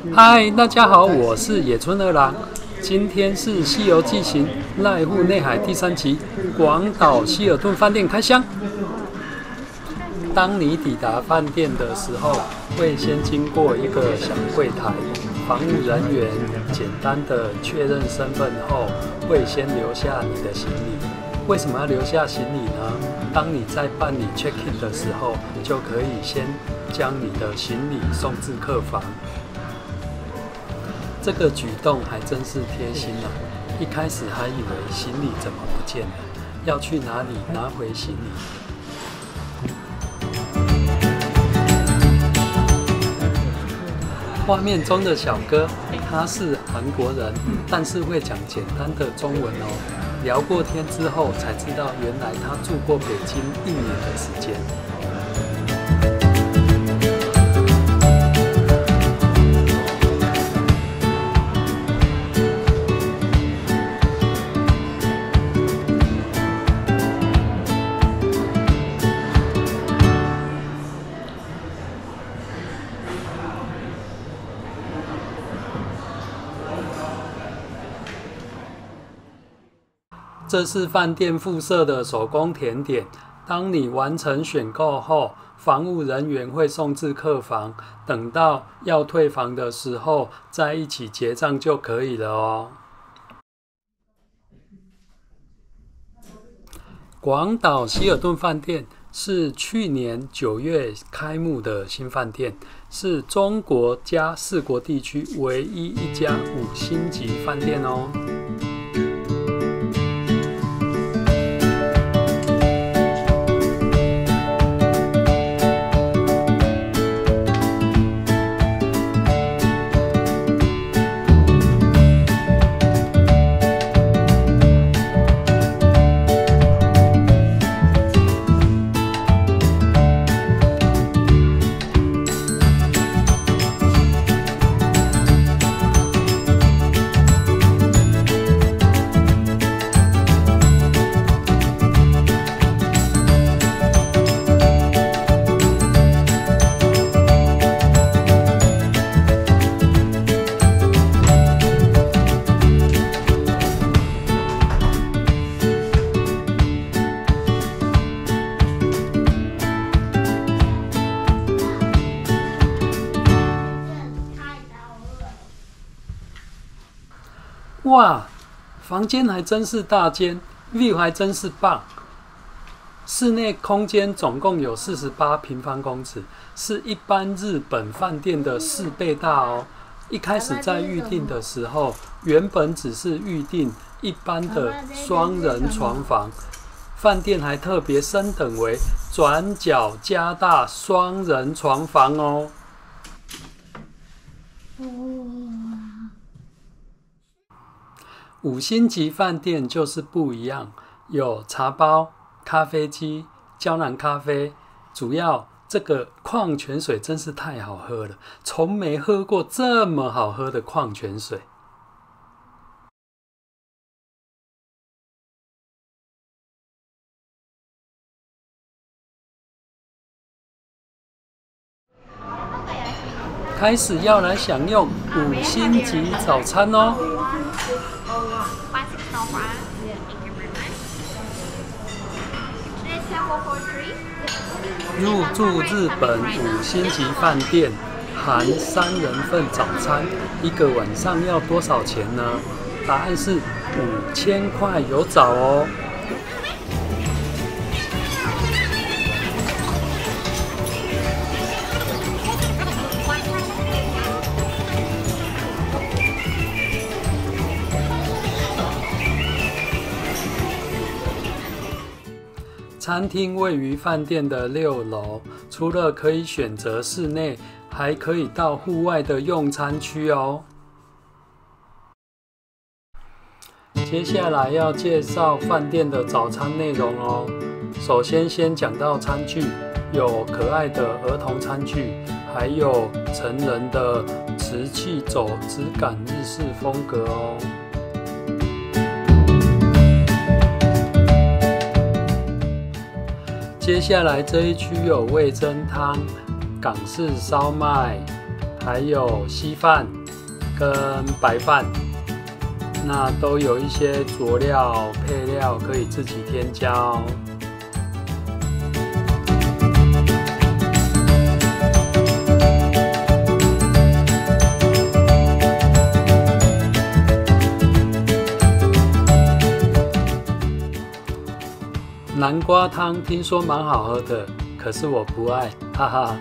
嗨，大家好，我是野村二郎。今天是《西游记行》濑户内海第3集，广岛希尔顿饭店开箱。当你抵达饭店的时候，会先经过一个小柜台，房务人员简单的确认身份后，会先留下你的行李。为什么要留下行李呢？当你在办理 check-in 的时候，就可以先将你的行李送至客房。这个举动还真是贴心啊！一开始还以为行李怎么不见了，要去哪里拿回行李？画面中的小哥，他是韩国人，但是会讲简单的中文哦。聊过天之后才知道，原来他住过北京1年的时间。这是饭店附设的手工甜点，当你完成选购后，房务人员会送至客房，等到要退房的时候再一起结账就可以了哦。广岛希尔顿饭店是去年9月开幕的新饭店，是中国加4国地区唯一一家5星级饭店哦。哇，房间还真是大间 ，view 还真是棒。室内空间总共有48平方公尺，是一般日本饭店的4倍大哦。一开始在预订的时候，原本只是预订一般的双人床房，饭店还特别升等为转角加大双人床房哦。5星级饭店就是不一样，有茶包、咖啡机、胶囊咖啡，主要这个矿泉水真是太好喝了，从没喝过这么好喝的矿泉水。开始要来享用5星级早餐哦。入住日本5星级饭店，含3人份早餐，一个晚上要多少钱呢？答案是5000块有找哦。餐厅位于饭店的6楼，除了可以选择室内，还可以到户外的用餐区哦。接下来要介绍饭店的早餐内容哦。首先讲到餐具，有可爱的儿童餐具，还有成人的瓷器走质感日式风格哦。接下来这一区有味噌汤、港式烧麦， 还有稀饭跟白饭，那都有一些佐料配料可以自己添加哦。南瓜汤听说蛮好喝的，可是我不爱，哈哈。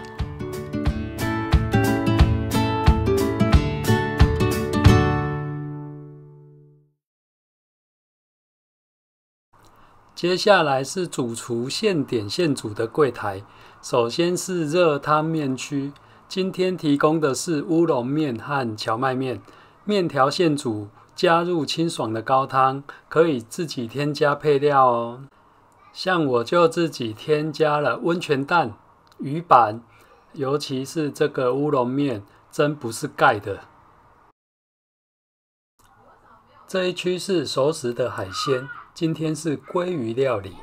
接下来是主厨现点现煮的柜台，首先是热汤面区，今天提供的是乌龙面和荞麦面，面条现煮，加入清爽的高汤，可以自己添加配料哦。像我就自己添加了温泉蛋、鱼板，尤其是这个乌龙面，真不是盖的。这一区是熟食的海鲜，今天是鲑鱼料理。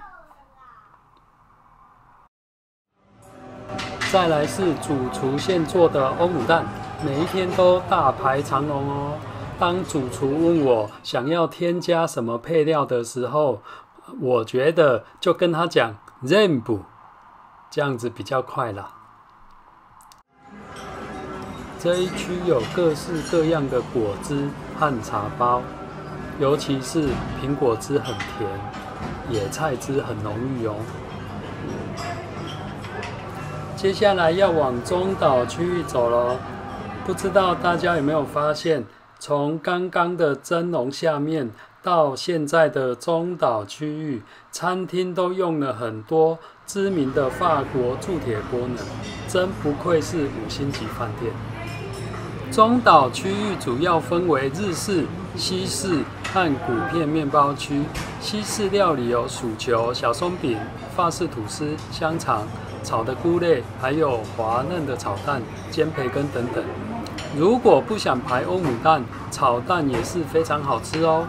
再来是主厨现做的欧姆蛋，每一天都大排长龙哦。当主厨问我想要添加什么配料的时候，我觉得就跟他讲全部，这样子比较快啦。这一区有各式各样的果汁和茶包，尤其是苹果汁很甜，野菜汁很浓郁哦。接下来要往中岛区域走咯，不知道大家有没有发现，从刚刚的蒸笼下面到现在的中岛区域，餐厅都用了很多知名的法国铸铁锅呢，真不愧是5星级饭店。中岛区域主要分为日式、西式和骨片面包区。西式料理有薯球、小松饼、法式吐司、香肠、炒的菇类，还有滑嫩的炒蛋、煎培根等等。如果不想排欧姆蛋，炒蛋也是非常好吃哦。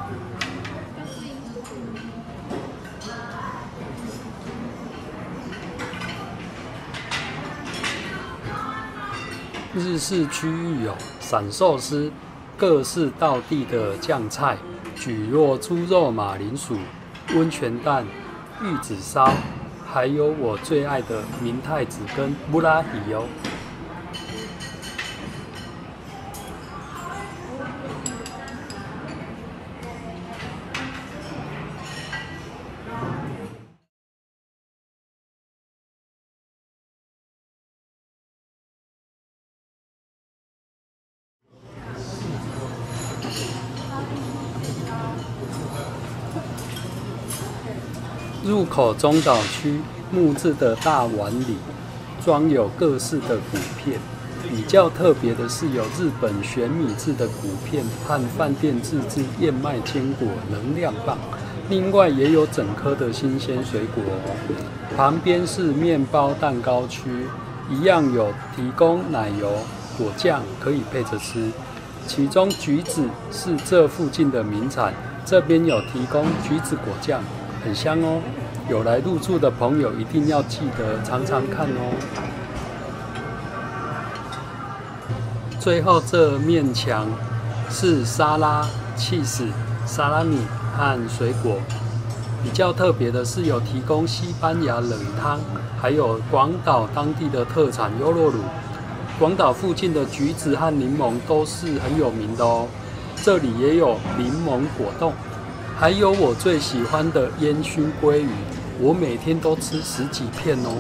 日式区域有散寿司、各式道地的酱菜、蒟蒻猪肉马铃薯、温泉蛋、玉子烧，还有我最爱的明太子跟布拉提哦。入口中岛区木质的大碗里装有各式的骨片，比较特别的是有日本玄米制的骨片和饭店自制燕麦坚果能量棒，另外也有整颗的新鲜水果哦。旁边是面包蛋糕区，一样有提供奶油、果酱可以配着吃，其中橘子是这附近的名产，这边有提供橘子果酱，很香哦。有来入住的朋友一定要记得尝尝看哦。最后这面墙是沙拉、起司、沙拉米和水果。比较特别的是有提供西班牙冷汤，还有广岛当地的特产优酪乳。广岛附近的橘子和柠檬都是很有名的哦。这里也有柠檬果冻，还有我最喜欢的烟熏鲑鱼，我每天都吃10几片哦。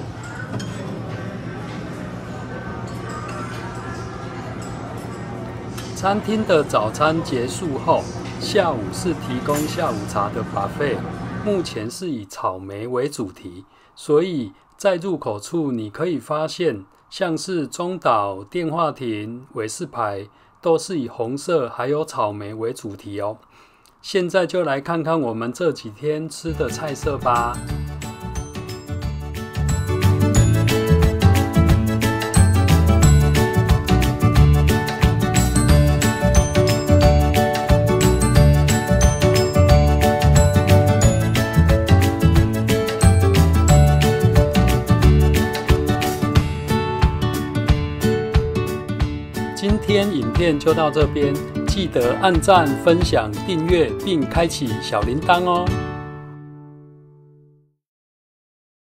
餐厅的早餐结束后，下午是提供下午茶的 buffet， 目前是以草莓为主题，所以在入口处你可以发现，像是中岛、电话亭、韦氏牌都是以红色还有草莓为主题哦。现在就来看看我们这几天吃的菜色吧。今今天影片就到这边，记得按赞、分享、订阅并开启小铃铛哦。